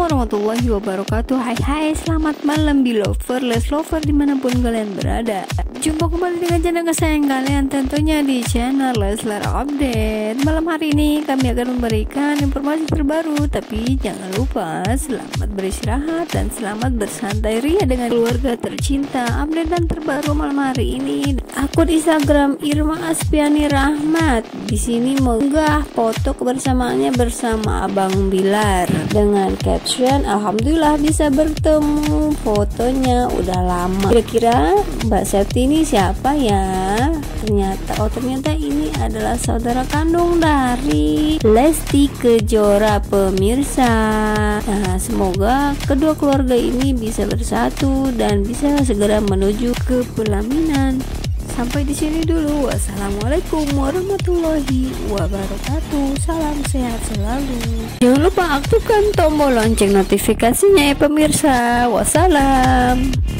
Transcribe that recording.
warahmatullahi wabarakatuh. Hai selamat malam Belovers, Leslovers dimanapun kalian berada. Jumpa kembali dengan channel kesayangan kalian, tentunya di channel Leslar Update. Malam hari ini kami akan memberikan informasi terbaru, tapi jangan lupa selamat beristirahat dan selamat bersantai ria dengan keluarga tercinta. Update dan terbaru malam hari ini, akun Instagram Irma Aspiani Rahmat di sini mengunggah foto kebersamaannya bersama Abang Bilar dengan caption "Alhamdulillah bisa bertemu". Fotonya udah lama. Kira-kira Mbak Septi ini siapa ya? Ternyata ini adalah saudara kandung dari Lesti Kejora pemirsa. Nah, semoga kedua keluarga ini bisa bersatu dan bisa segera menuju ke pelaminan. Sampai di sini dulu. Wassalamualaikum warahmatullahi wabarakatuh. Salam sehat selalu. Jangan lupa aktifkan tombol lonceng notifikasinya ya pemirsa. Wassalam.